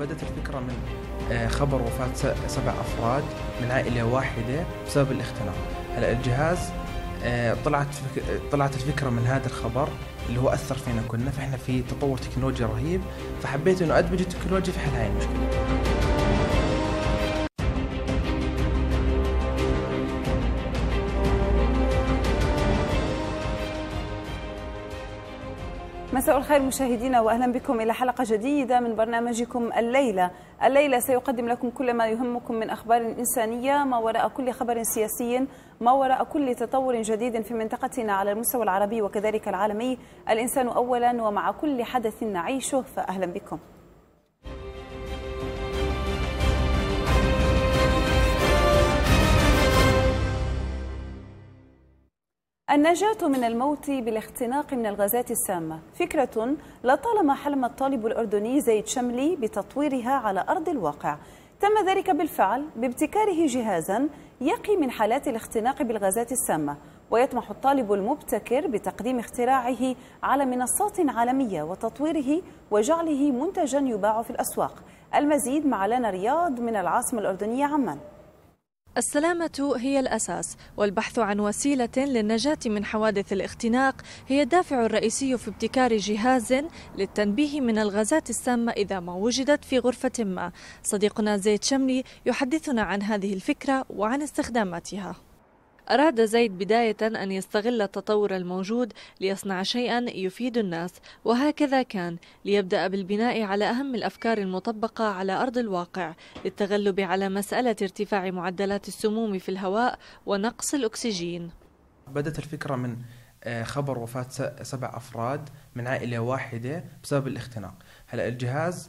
بدأت الفكرة من خبر وفاة 7 أفراد من عائلة واحدة بسبب الاختناق. هلا الجهاز طلعت الفكرة من هذا الخبر اللي هو أثر فينا كلنا، فإحنا في تطور تكنولوجي رهيب، فحبيت إنه أدمج التكنولوجيا في حل هاي المشكلة. مساء الخير مشاهدينا، وأهلا بكم إلى حلقة جديدة من برنامجكم الليلة سيقدم لكم كل ما يهمكم من أخبار إنسانية، ما وراء كل خبر سياسي، ما وراء كل تطور جديد في منطقتنا على المستوى العربي وكذلك العالمي. الإنسان أولا، ومع كل حدث نعيشه، فأهلا بكم. النجاة من الموت بالاختناق من الغازات السامة فكرة لطالما حلم الطالب الأردني زيد شملي بتطويرها على أرض الواقع. تم ذلك بالفعل بابتكاره جهازا يقي من حالات الاختناق بالغازات السامة، ويطمح الطالب المبتكر بتقديم اختراعه على منصات عالمية وتطويره وجعله منتجا يباع في الأسواق. المزيد مع لنا رياض من العاصمة الأردنية عمان. السلامة هي الأساس، والبحث عن وسيلة للنجاة من حوادث الاختناق هي الدافع الرئيسي في ابتكار جهاز للتنبيه من الغازات السامة إذا ما وجدت في غرفة ما. صديقنا زيد شملي يحدثنا عن هذه الفكرة وعن استخداماتها. أراد زيد بداية أن يستغل التطور الموجود ليصنع شيئا يفيد الناس، وهكذا كان، ليبدأ بالبناء على أهم الأفكار المطبقة على أرض الواقع للتغلب على مسألة ارتفاع معدلات السموم في الهواء ونقص الأكسجين. بدأت الفكرة من خبر وفاة 7 أفراد من عائلة واحدة بسبب الاختناق. هلا الجهاز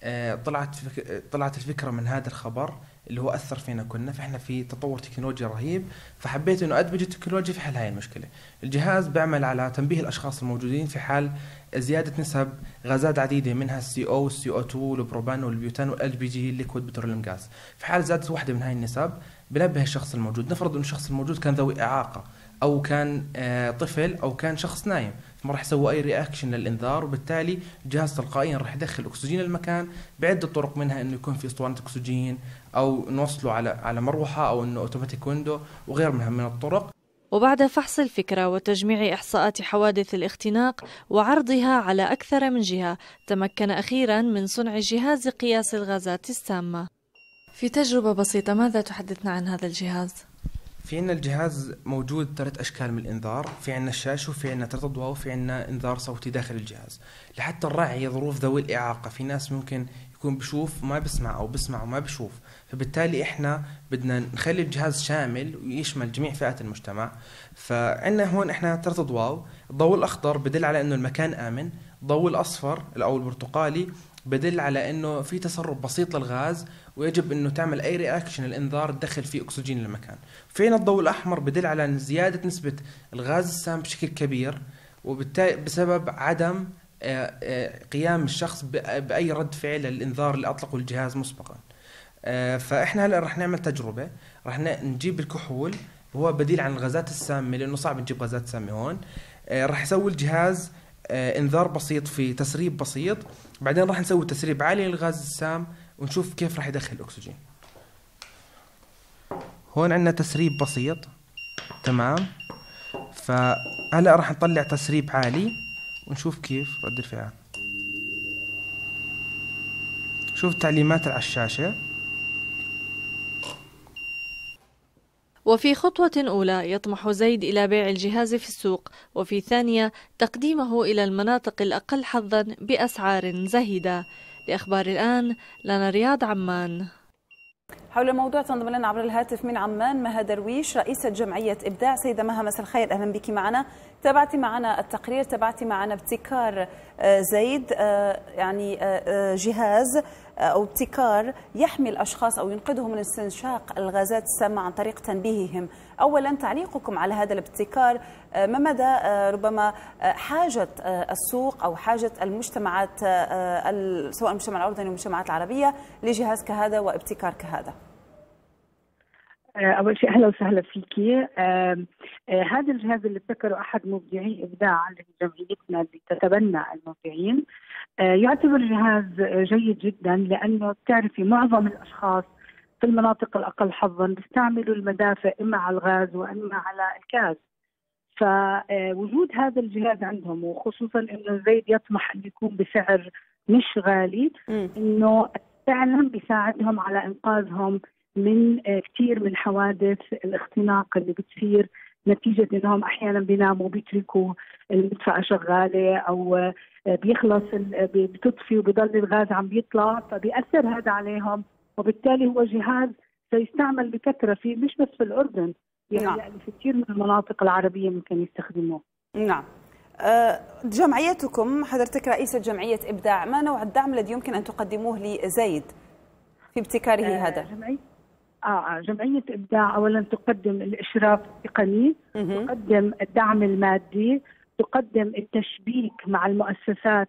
طلعت الفكرة من هذا الخبر اللي هو أثر فينا كلنا، فإحنا في تطور تكنولوجي رهيب، فحبيت إنه أدمج التكنولوجيا في حل هاي المشكلة. الجهاز بيعمل على تنبيه الأشخاص الموجودين في حال زيادة نسب غازات عديدة، منها الCO والCO2 والبروبان والبيوتان والLPG الليكويد بتروليوم غاز. في حال زادت واحدة من هاي النسب بنبه الشخص الموجود. نفرض إنه الشخص الموجود كان ذوي إعاقة، أو كان طفل، أو كان شخص نايم، ما راح يسوي أي رياكشن للإنذار، وبالتالي الجهاز تلقائيا راح يدخل أكسجين المكان بعدة طرق، منها إنه يكون في أسطوانة أكسجين، أو نوصله على مروحة، أو إنه أوتوماتيك ويندو، وغير منها من الطرق. وبعد فحص الفكرة وتجميع إحصاءات حوادث الاختناق وعرضها على أكثر من جهة، تمكن أخيرا من صنع جهاز قياس الغازات السامة. في تجربة بسيطة، ماذا تحدثنا عن هذا الجهاز؟ في عنا الجهاز موجود 3 أشكال من الإنذار، في عنا الشاشة، وفي عنا 3 أضواء، وفي عنا إنذار صوتي داخل الجهاز لحتى نراعي ظروف ذوي الإعاقة. في ناس ممكن يكون بشوف وما بسمع، أو بسمع وما بشوف، فبالتالي إحنا بدنا نخلي الجهاز شامل ويشمل جميع فئات المجتمع. فعنا هون إحنا 3 أضواء. الضوء الأخضر بدل على إنه المكان آمن، الضوء الأصفر أو البرتقالي بدل على إنه في تسرب بسيط للغاز ويجب إنه تعمل أي رياكشن الإنذار تدخل فيه أكسجين للمكان. فينا الضوء الأحمر بدل على زيادة نسبة الغاز السام بشكل كبير، وبالتالي بسبب عدم قيام الشخص بأي رد فعل للإنذار اللي أطلقه الجهاز مسبقا. فإحنا هلأ رح نعمل تجربة، رح نجيب الكحول، وهو بديل عن الغازات السامة لأنه صعب نجيب غازات سامة هون. رح يسوي الجهاز انذار بسيط في تسريب بسيط، بعدين راح نسوي تسريب عالي للغاز السام ونشوف كيف راح يدخل الأكسجين. هون عندنا تسريب بسيط، تمام. فهلا راح نطلع تسريب عالي ونشوف كيف رد الفعل. شوف التعليمات على الشاشة. وفي خطوة أولى يطمح زيد إلى بيع الجهاز في السوق، وفي ثانية تقديمه إلى المناطق الأقل حظا بأسعار زهيدة. لأخبار الآن لنا رياض عمان. حول الموضوع تنضم لنا عبر الهاتف من عمان مها درويش، رئيسة جمعية إبداع. سيدة مها، مساء الخير، أهلا بك معنا. تابعتي معنا التقرير، تابعتي معنا ابتكار زيد، يعني جهاز أو ابتكار يحمي الأشخاص أو ينقذهم من استنشاق الغازات السامة عن طريق تنبيههم. أولا تعليقكم على هذا الابتكار، ما مدى ربما حاجة السوق أو حاجة المجتمعات سواء المجتمع الأردني والمجتمعات العربية لجهاز كهذا وابتكار كهذا؟ أول شيء أهلا وسهلا فيكي. هذا الجهاز اللي ابتكره أحد مبدعي إبداع اللي هي جمعيتنا اللي تتبنى المبدعين. يعتبر جهاز جيد جدا، لأنه بتعرفي معظم الأشخاص في المناطق الأقل حظا بيستعملوا المدافئ إما على الغاز وإما على الكاز. فوجود هذا الجهاز عندهم، وخصوصا إنه زيد يطمح أن يكون بسعر مش غالي، إنه فعلا بيساعدهم على إنقاذهم من كثير من حوادث الاختناق اللي بتصير نتيجة إنهم أحيانا بيناموا بيتركوا المدفأة شغالة، أو بيخلص بتطفي وبضل الغاز عم بيطلع، فبيأثر هذا عليهم. وبالتالي هو جهاز سيستعمل بكثرة في مش بس في الأردن، يعني في كثير من المناطق العربية ممكن يستخدموه. نعم. جمعيتكم، حضرتك رئيسة جمعية إبداع، ما نوع الدعم الذي يمكن أن تقدموه لزيد في ابتكاره هذا؟ جمعية إبداع أولا تقدم الإشراف التقني، تقدم الدعم المادي، تقدم التشبيك مع المؤسسات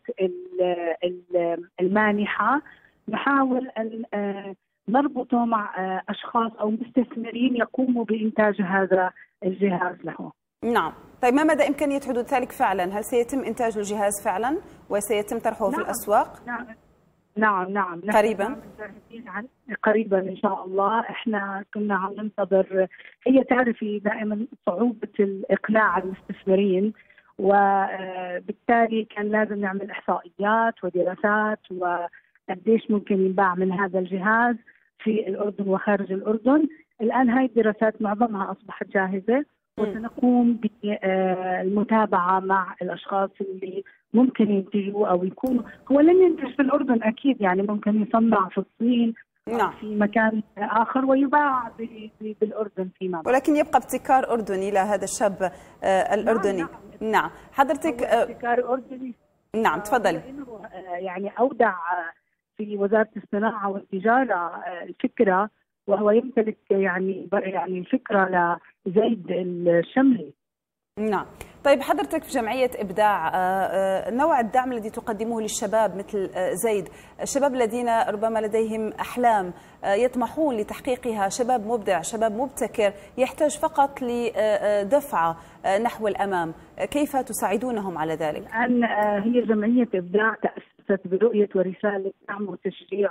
المانحة. نحاول أن نربطه مع أشخاص أو مستثمرين يقوموا بإنتاج هذا الجهاز له. نعم. طيب ما مدى إمكانية حدوث ذلك فعلا؟ هل سيتم إنتاج الجهاز فعلا وسيتم طرحه في الأسواق؟ نعم. قريبا؟ قريبا إن شاء الله. إحنا كنا عم ننتظر، هي تعرفي دائما صعوبة الإقناع المستثمرين، وبالتالي كان لازم نعمل إحصائيات ودراسات وقديش ممكن ينباع من هذا الجهاز في الأردن وخارج الأردن. الآن هاي الدراسات معظمها أصبحت جاهزة، وسنقوم بالمتابعة مع الأشخاص اللي ممكن ينتجوا أو يكونوا، هو لن ينتج في الأردن أكيد، يعني ممكن يصنع في الصين أو في مكان آخر ويباع بالأردن فيما بعد، ولكن يبقى ابتكار أردني لهذا الشاب الأردني. نعم. حضرتك ابتكار أردني. نعم تفضلي. يعني أودع في وزارة الصناعة والتجارة الفكرة، وهو يمتلك يعني الفكرة لزيد الشملي. نعم. طيب حضرتك في جمعية إبداع، نوع الدعم الذي تقدموه للشباب مثل زيد، الشباب الذين ربما لديهم أحلام يطمحون لتحقيقها، شباب مبدع، شباب مبتكر، يحتاج فقط لدفعة نحو الأمام، كيف تساعدونهم على ذلك؟ الآن هي جمعية إبداع تأسست برؤية ورسالة دعم وتشجيع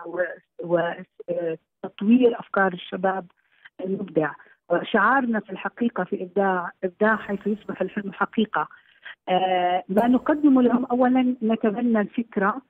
وتطوير أفكار الشباب المبدع. وشعارنا في الحقيقة في إبداع حيث يصبح الحلم حقيقة. ما نقدمه لهم أولا نتبنى الفكرة،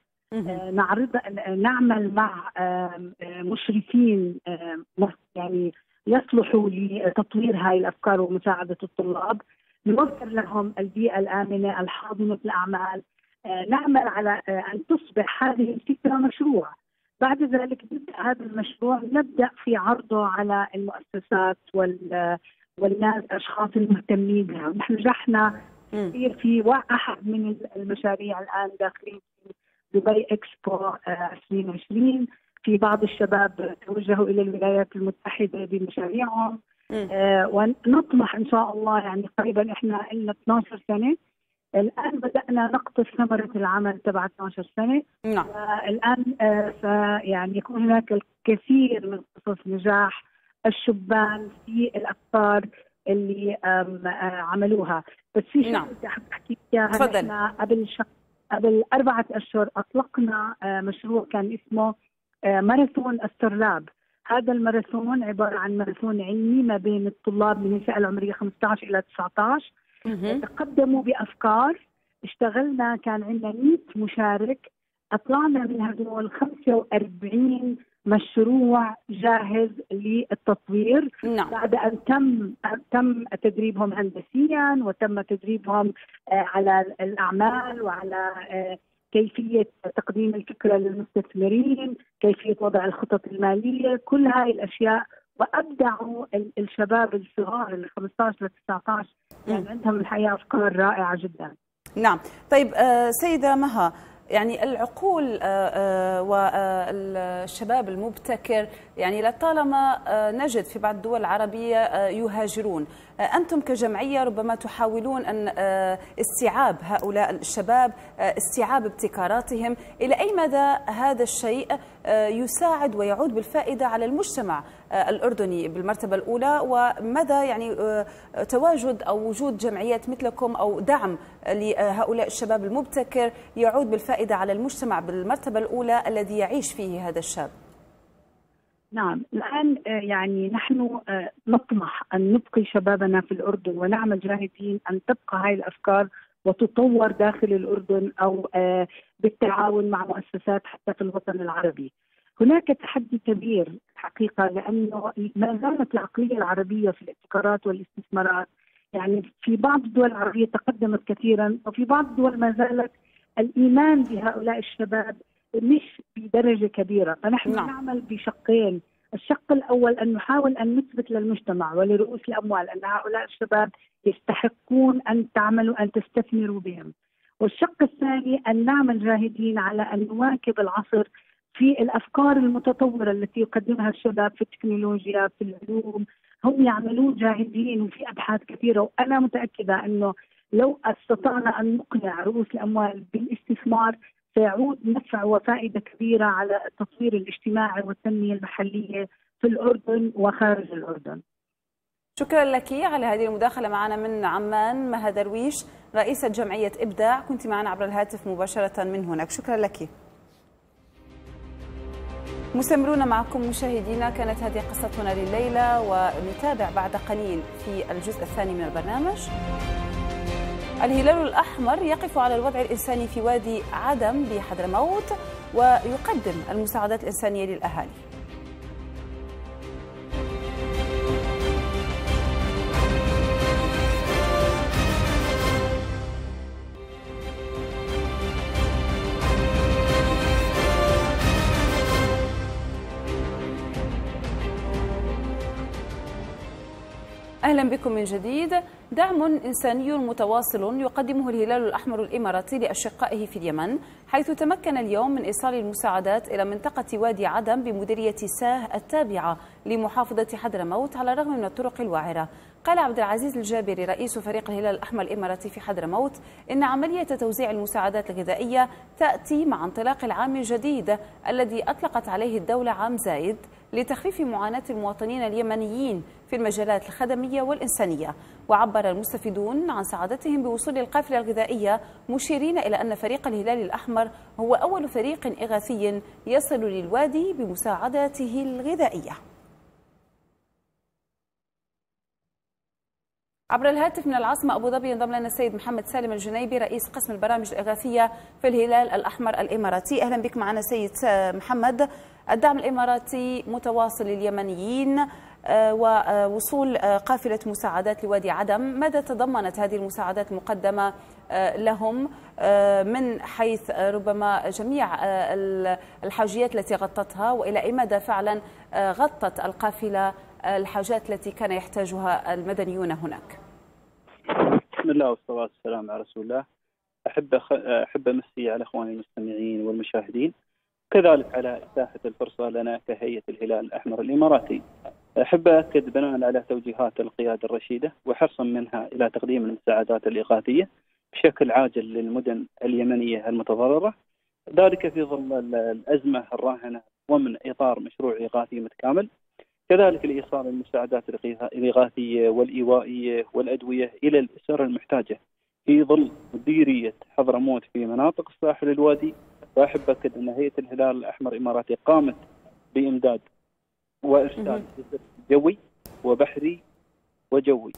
نعمل مع مشرفين يعني يصلحوا لتطوير هاي الأفكار ومساعدة الطلاب، نوفر لهم البيئة الآمنة الحاضنة الأعمال، نعمل على أن تصبح هذه الفكرة مشروع. بعد ذلك نبدأ هذا المشروع، نبدأ في عرضه على المؤسسات والناس الأشخاص المهتمين بها. نحن نجحنا كثير في واحد من المشاريع الآن داخلين في دبي إكسبو 2020. في بعض الشباب توجهوا إلى الولايات المتحدة بمشاريعهم، ونطمح إن شاء الله يعني قريبا. إحنا لنا 12 سنة الآن بدأنا نقطف ثمرة العمل تبع 12 سنة. نعم. الآن يعني يكون هناك الكثير من قصص نجاح الشبان في الأفكار اللي عملوها. بس في شيء بدي أحكي إياها. إحنا قبل 4 أشهر أطلقنا مشروع كان اسمه ماراثون أسترلاب. هذا الماراثون عبارة عن ماراثون علمي ما بين الطلاب من الفئة العمرية 15 إلى 19. تقدموا بأفكار، اشتغلنا، كان عندنا 100 مشارك، أطلعنا من هذول 45 مشروع جاهز للتطوير. بعد أن تم تدريبهم هندسيا، وتم تدريبهم على الأعمال وعلى كيفية تقديم الفكرة للمستثمرين، كيفية وضع الخطط المالية، كل هاي الأشياء. وأبدعوا الشباب الصغار اللي 15 ل 19 يعني عندهم الحقيقة أفكار رائعة جدا. نعم. طيب سيدة مها، يعني العقول والشباب المبتكر يعني لطالما نجد في بعض الدول العربية يهاجرون، أنتم كجمعية ربما تحاولون أن استيعاب هؤلاء الشباب، استيعاب ابتكاراتهم. إلى أي مدى هذا الشيء يساعد ويعود بالفائدة على المجتمع الأردني بالمرتبة الأولى، ومدى يعني تواجد أو وجود جمعيات مثلكم أو دعم لهؤلاء الشباب المبتكر يعود بالفائدة على المجتمع بالمرتبة الأولى الذي يعيش فيه هذا الشاب؟ نعم، الآن يعني نحن نطمح أن نبقي شبابنا في الأردن، ونعمل جاهدين أن تبقى هاي الأفكار وتطور داخل الأردن أو بالتعاون مع مؤسسات حتى في الوطن العربي. هناك تحدي كبير حقيقة، لأنه ما زالت العقلية العربية في الابتكارات والاستثمارات، يعني في بعض الدول العربية تقدمت كثيرا، وفي بعض الدول ما زالت الإيمان بهؤلاء الشباب مش بدرجة كبيرة. فنحن نعمل بشقين. الشق الأول أن نحاول أن نثبت للمجتمع ولرؤوس الأموال أن هؤلاء الشباب يستحقون أن تعملوا، أن تستثمروا بهم. والشق الثاني أن نعمل جاهدين على أن نواكب العصر في الأفكار المتطورة التي يقدمها الشباب في التكنولوجيا، في العلوم. هم يعملون جاهدين وفي أبحاث كثيرة، وأنا متأكدة أنه لو استطعنا أن نقنع رؤوس الأموال بالاستثمار سيعود نفع وفائدة كبيرة على التطوير الاجتماعي والتنمية المحلية في الأردن وخارج الأردن. شكرا لك على هذه المداخلة معنا من عمان. مها درويش رئيسة جمعية إبداع، كنت معنا عبر الهاتف مباشرة من هناك، شكرا لك. مستمرون معكم مشاهدينا، كانت هذه قصتنا لليلة، ونتابع بعد قليل في الجزء الثاني من البرنامج. الهلال الأحمر يقف على الوضع الإنساني في وادي عدم بحضرموت ويقدم المساعدات الإنسانية للأهالي. أهلا بكم من جديد. دعم إنساني متواصل يقدمه الهلال الأحمر الإماراتي لأشقائه في اليمن، حيث تمكن اليوم من إيصال المساعدات إلى منطقة وادي عدم بمديرية ساه التابعة لمحافظة حضرموت على الرغم من الطرق الوعرة. قال عبد العزيز الجابري رئيس فريق الهلال الأحمر الإماراتي في حضرموت إن عملية توزيع المساعدات الغذائية تأتي مع انطلاق العام الجديد الذي أطلقت عليه الدولة عام زايد لتخفيف معاناة المواطنين اليمنيين في المجالات الخدمية والإنسانية. وعبر المستفيدون عن سعادتهم بوصول القافلة الغذائية، مشيرين إلى أن فريق الهلال الأحمر هو أول فريق إغاثي يصل للوادي بمساعداته الغذائية. عبر الهاتف من العاصمة أبو ظبي ينضم لنا السيد محمد سالم الجنيبي رئيس قسم البرامج الإغاثية في الهلال الأحمر الإماراتي. أهلا بك معنا سيد محمد. الدعم الإماراتي متواصل لليمنيين ووصول قافلة مساعدات لوادي عدم، ماذا تضمنت هذه المساعدات المقدمة لهم من حيث ربما جميع الحاجيات التي غطتها، وإلى أي مدى فعلا غطت القافلة الحاجات التي كان يحتاجها المدنيون هناك؟ بسم الله والصلاة والسلام على رسول الله. أحب أمسي على إخواني المستمعين والمشاهدين، كذلك على إتاحة الفرصة لنا كهيئة الهلال الأحمر الإماراتي. أحب أكد بناء على توجيهات القيادة الرشيدة وحرصا منها إلى تقديم المساعدات الإغاثية بشكل عاجل للمدن اليمنية المتضررة، ذلك في ظل الأزمة الراهنة ومن إطار مشروع إغاثي متكامل. كذلك لإيصال المساعدات الإغاثية والإيوائية والأدوية إلى الأسر المحتاجة في ظل مديرية حضرموت في مناطق الساحل الوادي. وأحب أكد أن هيئة الهلال الأحمر الإماراتي قامت بإمداد وإرسال جوي وبحري وجوي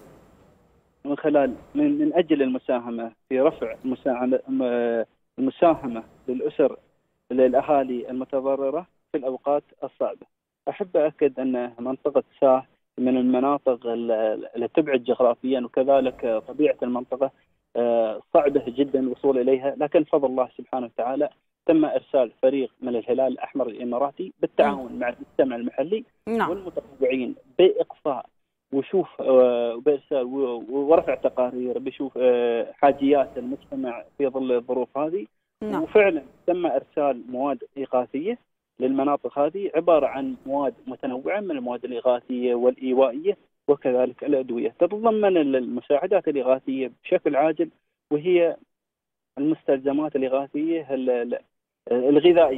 من أجل المساهمة في رفع المساهمة للأسر للأهالي المتضررة في الأوقات الصعبة. أحب أكد أن منطقة ساه من المناطق التي تبعد جغرافيا، وكذلك طبيعة المنطقة صعبة جدا الوصول إليها، لكن بفضل الله سبحانه وتعالى تم إرسال فريق من الهلال الأحمر الإماراتي بالتعاون مع المجتمع المحلي والمتطوعين بإقصاء وبإرسال ورفع تقارير بشوف حاجيات المجتمع في ظل الظروف هذه. وفعلا تم إرسال مواد إغاثية للمناطق هذه، عبارة عن مواد متنوعة من المواد الإغاثية والإيوائية وكذلك الأدوية. تتضمن المساعدات الإغاثية بشكل عاجل وهي المستلزمات الإغاثية الغذائية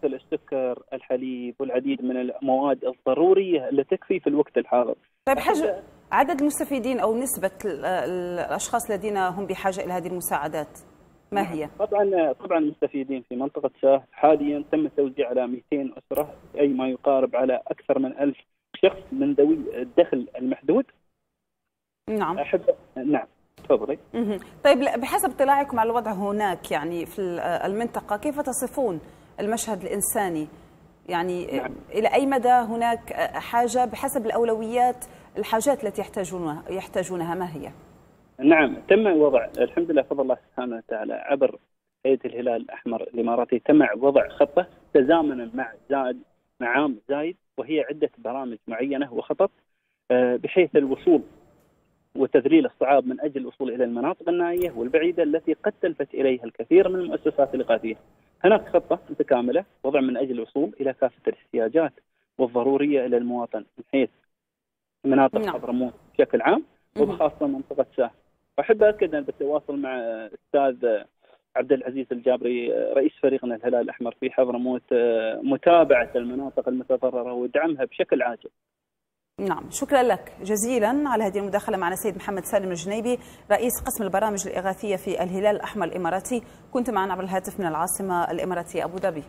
مثل السكر، الحليب والعديد من المواد الضرورية اللي تكفي في الوقت الحاضر. طيب عدد المستفيدين أو نسبة الأشخاص الذين هم بحاجة إلى هذه المساعدات ما هي؟ طبعا المستفيدين في منطقة ساه حاليا تم التوزيع على 200 أسرة، أي ما يقارب على أكثر من 1000 شخص من ذوي الدخل المحدود. نعم. نعم تفضلي. طيب بحسب اطلاعكم على الوضع هناك يعني في المنطقة، كيف تصفون المشهد الإنساني؟ يعني نعم. إلى أي مدى هناك حاجة بحسب الأولويات، الحاجات التي يحتاجونها ما هي؟ نعم تم وضع الحمد لله فضل الله سبحانه وتعالى عبر هيئة الهلال الأحمر الإماراتي، تم وضع خطة تزامنا مع عام زايد، وهي عدة برامج معينة وخطط بحيث الوصول وتذليل الصعاب من أجل الوصول إلى المناطق النائية والبعيدة التي قد تلفت إليها الكثير من المؤسسات الإغاثية. هناك خطة متكاملة وضع من أجل الوصول إلى كافة الاحتياجات والضرورية إلى المواطن من حيث مناطق حضرموت بشكل عام وبخاصة منطقة ساه. أحب أكد أن بالتواصل مع الأستاذ عبد العزيز الجابري رئيس فريقنا الهلال الأحمر في حضرموت متابعة المناطق المتضررة ودعمها بشكل عاجل. نعم، شكرا لك جزيلا على هذه المداخلة معنا سيد محمد سالم الجنيبي رئيس قسم البرامج الإغاثية في الهلال الأحمر الإماراتي، كنت معنا عبر الهاتف من العاصمة الإماراتية أبو ظبي.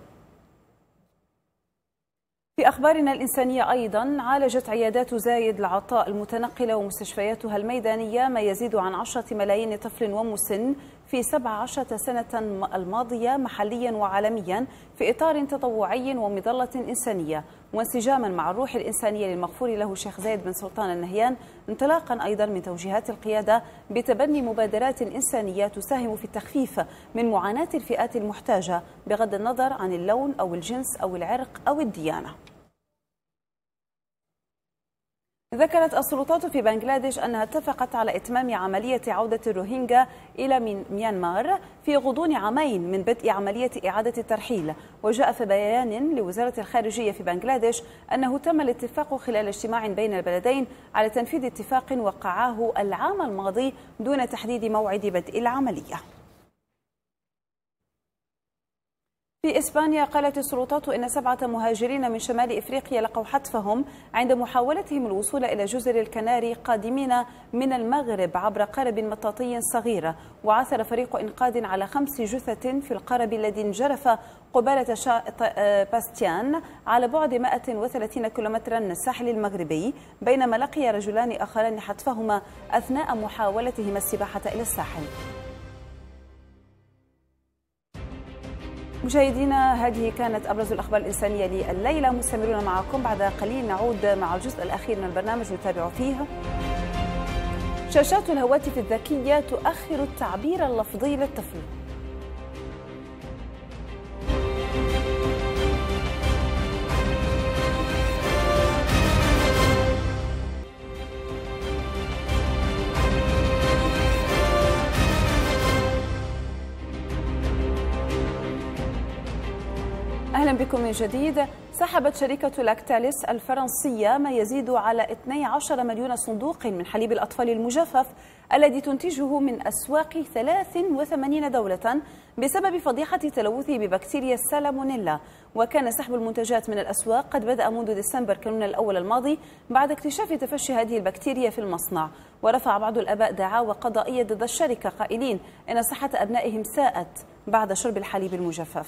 في أخبارنا الإنسانية أيضا، عالجت عيادات زايد العطاء المتنقلة ومستشفياتها الميدانية ما يزيد عن 10 ملايين طفل ومسن في 17 سنة الماضية محليا وعالميا في إطار تطوعي ومظلة إنسانية، وانسجاما مع الروح الإنسانية للمغفور له الشيخ زايد بن سلطان النهيان، انطلاقا أيضا من توجيهات القيادة بتبني مبادرات إنسانية تساهم في التخفيف من معاناة الفئات المحتاجة بغض النظر عن اللون أو الجنس أو العرق أو الديانة. ذكرت السلطات في بنغلاديش أنها اتفقت على إتمام عملية عودة الروهينجا إلى ميانمار في غضون عامين من بدء عملية إعادة الترحيل. وجاء في بيان لوزارة الخارجية في بنغلاديش أنه تم الاتفاق خلال اجتماع بين البلدين على تنفيذ اتفاق وقعاه العام الماضي دون تحديد موعد بدء العملية. في إسبانيا قالت السلطات إن 7 مهاجرين من شمال إفريقيا لقوا حتفهم عند محاولتهم الوصول إلى جزر الكناري قادمين من المغرب عبر قارب مطاطي صغير. وعثر فريق إنقاذ على 5 جثث في القارب الذي انجرف قبالة شاطئ باستيان على بعد 130 كيلومترا من الساحل المغربي، بينما لقي رجلان آخران حتفهما أثناء محاولتهما السباحة إلى الساحل. مشاهدينا، هذه كانت أبرز الأخبار الإنسانية لليلة. مستمرون معكم، بعد قليل نعود مع الجزء الأخير من البرنامج نتابع فيه. شاشات الهواتف الذكية تؤخر التعبير اللفظي للطفل. أهلا بكم من جديد. سحبت شركة لاكتاليس الفرنسية ما يزيد على 12 مليون صندوق من حليب الأطفال المجفف الذي تنتجه من أسواق 83 دولة بسبب فضيحة تلوثه ببكتيريا السالمونيلا. وكان سحب المنتجات من الأسواق قد بدأ منذ ديسمبر كانون الأول الماضي بعد اكتشاف تفشي هذه البكتيريا في المصنع. ورفع بعض الآباء دعاوى قضائية ضد الشركة قائلين إن صحة أبنائهم ساءت بعد شرب الحليب المجفف.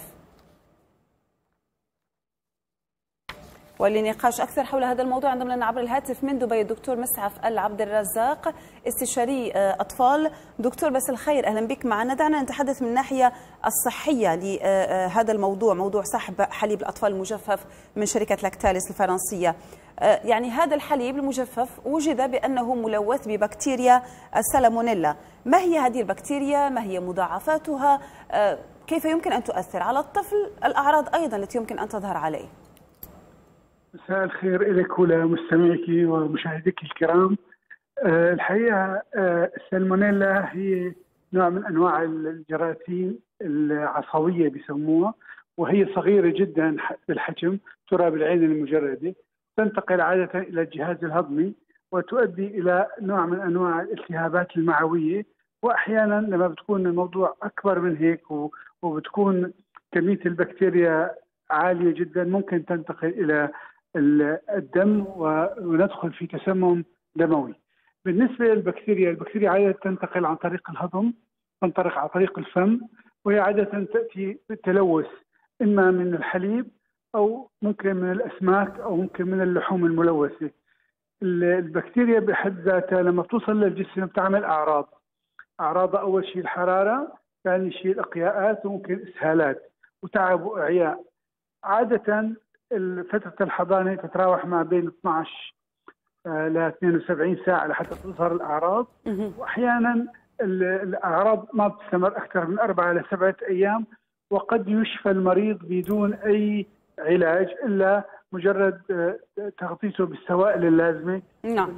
ولنقاش أكثر حول هذا الموضوع انضم لنا عبر الهاتف من دبي الدكتور مسعف العبد الرزاق استشاري أطفال. دكتور بس الخير، أهلا بك معنا. دعنا نتحدث من الناحية الصحية لهذا الموضوع، موضوع سحب حليب الأطفال المجفف من شركة لاكتاليس الفرنسية. يعني هذا الحليب المجفف وجد بأنه ملوث ببكتيريا السالمونيلا. ما هي هذه البكتيريا؟ ما هي مضاعفاتها؟ كيف يمكن أن تؤثر على الطفل؟ الأعراض أيضا التي يمكن أن تظهر عليه. مساء الخير لك ولمستمعيك ومشاهديك الكرام. الحقيقة السالمونيلا هي نوع من أنواع الجراثيم العصوية بيسموها، وهي صغيرة جدا بالحجم، ترى بالعين المجردة، تنتقل عادة إلى الجهاز الهضمي وتؤدي إلى نوع من أنواع الالتهابات المعوية. وأحيانا لما بتكون الموضوع أكبر من هيك وبتكون كمية البكتيريا عالية جدا ممكن تنتقل إلى الدم وندخل في تسمم دموي. بالنسبة للبكتيريا، البكتيريا عادة تنتقل عن طريق الهضم، تنطلق عن طريق الفم، وهي عادة تأتي بالتلوث إما من الحليب أو ممكن من الأسماك أو ممكن من اللحوم الملوثة. البكتيريا بحد ذاتها لما توصل للجسم بتعمل أعراض أول شيء الحرارة، ثاني شيء الإقياءات وممكن إسهالات وتعب وإعياء. عادة فترة الحضانة تتراوح ما بين 12 ل 72 ساعة لحتى تظهر الأعراض، وأحيانا الأعراض ما بتستمر أكثر من 4 إلى 7 أيام، وقد يشفى المريض بدون أي علاج إلا مجرد تغطيته بالسوائل اللازمة. نعم.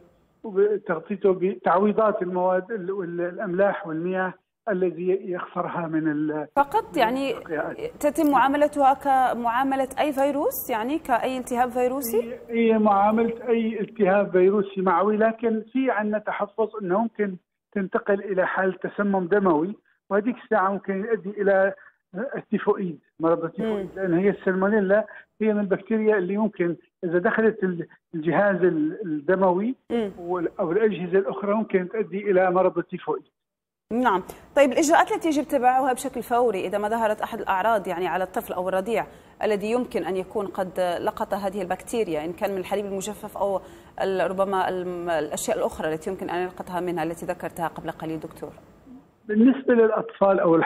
وتغطيته بتعويضات المواد والأملاح والمياه الذي يخسرها من فقط، يعني تتم معاملتها كمعاملة أي فيروس، يعني كأي التهاب فيروسي؟ هي معاملة أي التهاب فيروسي معوي، لكن في عندنا تحفظ أنه ممكن تنتقل إلى حالة تسمم دموي، وهذيك الساعة ممكن يؤدي إلى التيفوئيد، مرض التيفوئيد، لأن هي السلمونيلا هي من البكتيريا اللي ممكن إذا دخلت الجهاز الدموي أو الأجهزة الأخرى ممكن تؤدي إلى مرض التيفوئيد. نعم. طيب الإجراءات التي يجب اتباعها بشكل فوري إذا ما ظهرت أحد الأعراض يعني على الطفل أو الرضيع الذي يمكن أن يكون قد لقط هذه البكتيريا، إن كان من الحليب المجفف أو ربما الأشياء الأخرى التي يمكن أن يلقطها منها التي ذكرتها قبل قليل دكتور؟ بالنسبة للأطفال أو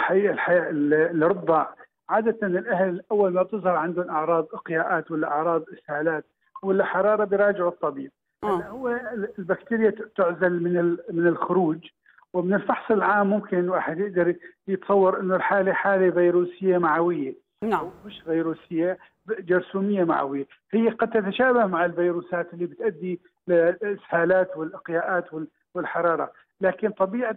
الرضع، عادة الأهل أول ما تظهر عندهم أعراض إقياءات ولا أعراض إسهالات ولا حرارة بيراجعوا الطبيب. هو البكتيريا تعزل من الخروج، ومن الفحص العام ممكن الواحد يقدر يتصور انه الحاله حاله فيروسيه معويه. نعم. مش فيروسيه، جرثوميه معويه، هي قد تتشابه مع الفيروسات اللي بتؤدي للاسهالات والاقياءات والحراره، لكن طبيعه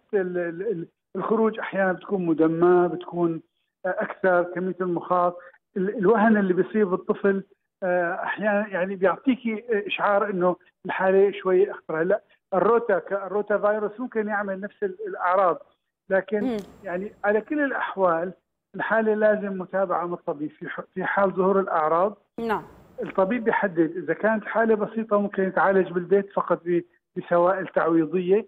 الخروج احيانا بتكون مدمى، بتكون اكثر كميه المخاط، الوهن اللي بيصيب الطفل احيانا يعني بيعطيكي اشعار انه الحاله شوي اخطر. لا، الروتا فيروس ممكن يعمل نفس الأعراض، لكن يعني على كل الأحوال الحالة لازم متابعة من الطبيب في حال ظهور الأعراض. نعم. الطبيب بيحدد إذا كانت حالة بسيطة ممكن يتعالج بالبيت فقط بسوائل تعويضية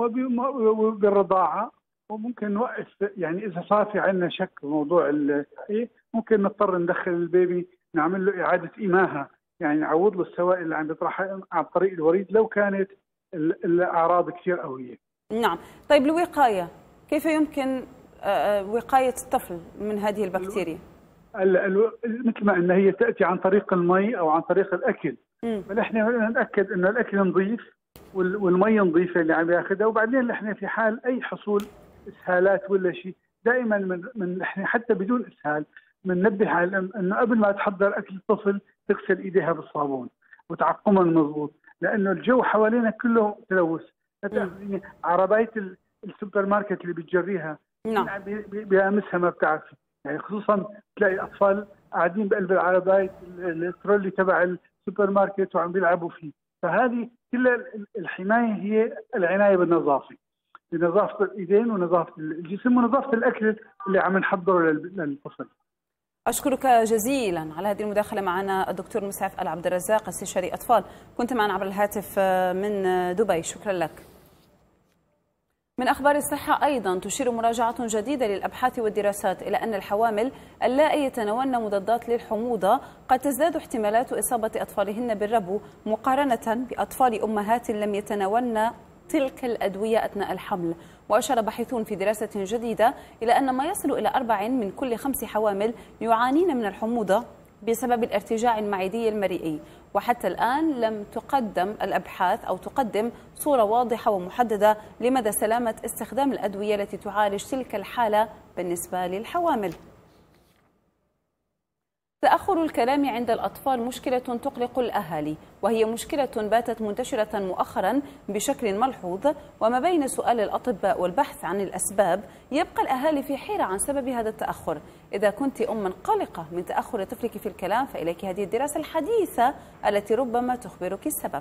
وبالرضاعة، وممكن نوقف يعني إذا صار في عندنا شك بموضوع ممكن نضطر ندخل البيبي نعمل له إعادة إماهة، يعني نعوض له السوائل اللي عم بيطرحها عن طريق الوريد لو كانت الأعراض كثير قوية. نعم. طيب الوقاية، كيف يمكن وقاية الطفل من هذه البكتيريا؟ مثل ما أن هي تأتي عن طريق المي أو عن طريق الأكل، فنحن نتأكد أن الأكل نظيف والمي نظيفة اللي عم ياخذها، وبعدين نحن في حال أي حصول إسهالات ولا شيء دائما نحن حتى بدون إسهال بننبه على أنه قبل ما تحضر أكل الطفل تغسل إيديها بالصابون وتعقمها مضبوط، لأنه الجو حوالينا كله تلوث. عرباية السوبر ماركت اللي بتجريها بيامسها ما بتعرفي، يعني خصوصا تلاقي الأطفال قاعدين بقلب العرباية الترولي تبع السوبر ماركت وعم بيلعبوا فيه. فهذه كل الحماية هي العناية بالنظافة، بنظافة الإيدين ونظافة الجسم ونظافة الأكل اللي عم نحضره للطفل. أشكرك جزيلا على هذه المداخلة معنا الدكتور مسعف العبد الرزاق، استشاري أطفال، كنت معنا عبر الهاتف من دبي، شكرا لك. من أخبار الصحة أيضا تشير مراجعة جديدة للأبحاث والدراسات إلى أن الحوامل اللائي يتناولن مضادات للحموضة قد تزداد احتمالات إصابة أطفالهن بالربو مقارنة بأطفال أمهات لم يتناولن تلك الأدوية أثناء الحمل. وأشار باحثون في دراسة جديدة إلى أن ما يصل إلى 4 من كل 5 حوامل يعانين من الحموضة بسبب الارتجاع المعدي المريئي، وحتى الآن لم تقدم الأبحاث أو تقدم صورة واضحة ومحددة لمدى سلامة استخدام الأدوية التي تعالج تلك الحالة بالنسبة للحوامل. تأخر الكلام عند الأطفال مشكلة تقلق الأهالي، وهي مشكلة باتت منتشرة مؤخرا بشكل ملحوظ، وما بين سؤال الأطباء والبحث عن الأسباب يبقى الأهالي في حيرة عن سبب هذا التأخر. إذا كنت أما قلقة من تأخر طفلك في الكلام فإليك هذه الدراسة الحديثة التي ربما تخبرك السبب.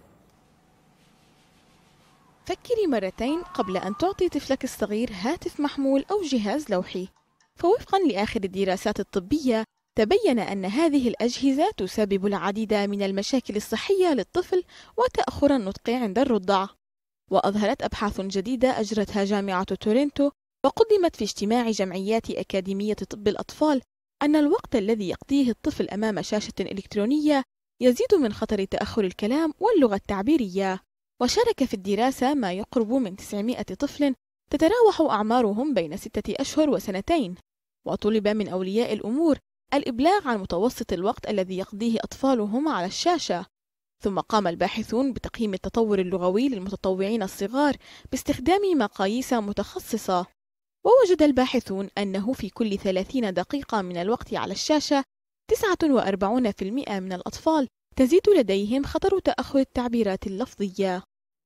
فكري مرتين قبل أن تعطي طفلك الصغير هاتف محمول أو جهاز لوحي، فوفقا لآخر الدراسات الطبية تبين أن هذه الأجهزة تسبب العديد من المشاكل الصحية للطفل وتأخر النطق عند الرضع. وأظهرت أبحاث جديدة أجرتها جامعة تورنتو وقدمت في اجتماع جمعيات أكاديمية طب الأطفال أن الوقت الذي يقضيه الطفل أمام شاشة إلكترونية يزيد من خطر تأخر الكلام واللغة التعبيرية. وشارك في الدراسة ما يقرب من 900 طفل تتراوح أعمارهم بين 6 أشهر و2. وطلب من أولياء الأمور الإبلاغ عن متوسط الوقت الذي يقضيه أطفالهم على الشاشة. ثم قام الباحثون بتقييم التطور اللغوي للمتطوعين الصغار باستخدام مقاييس متخصصة. ووجد الباحثون أنه في كل 30 دقيقة من الوقت على الشاشة 49% من الأطفال تزيد لديهم خطر تأخر التعبيرات اللفظية.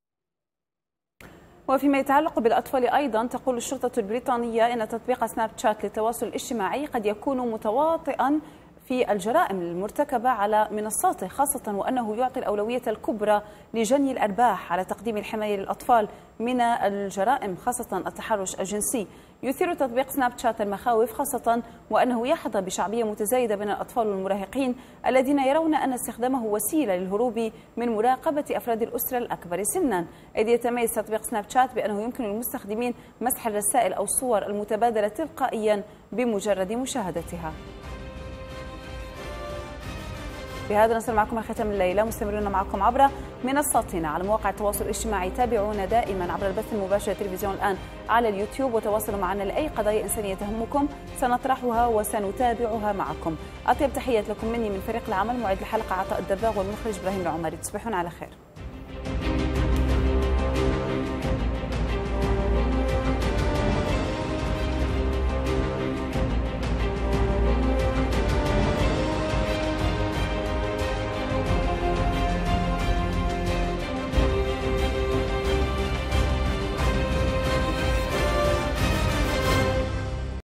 وفيما يتعلق بالأطفال أيضا، تقول الشرطة البريطانية إن تطبيق سناب شات للتواصل الاجتماعي قد يكون متواطئا في الجرائم المرتكبة على منصاته، خاصة وأنه يعطي الأولوية الكبرى لجني الأرباح على تقديم الحماية للأطفال من الجرائم خاصة التحرش الجنسي. يثير تطبيق سناب شات المخاوف، خاصة وأنه يحظى بشعبية متزايدة بين الأطفال والمراهقين الذين يرون أن استخدامه وسيلة للهروب من مراقبة أفراد الأسرة الأكبر سنا، إذ يتميز تطبيق سناب شات بأنه يمكن للمستخدمين مسح الرسائل أو الصور المتبادلة تلقائيا بمجرد مشاهدتها. بهذا نصل معكم الختام الليلة، مستمرون معكم عبر منصاتنا على مواقع التواصل الاجتماعي. تابعونا دائما عبر البث المباشر تلفزيون الآن على اليوتيوب، وتواصلوا معنا لأي قضايا إنسانية تهمكم سنطرحها وسنتابعها معكم. أطيب تحيات لكم مني من فريق العمل، معد الحلقة عطاء الدباغ والمخرج إبراهيم العمري. تصبحون على خير.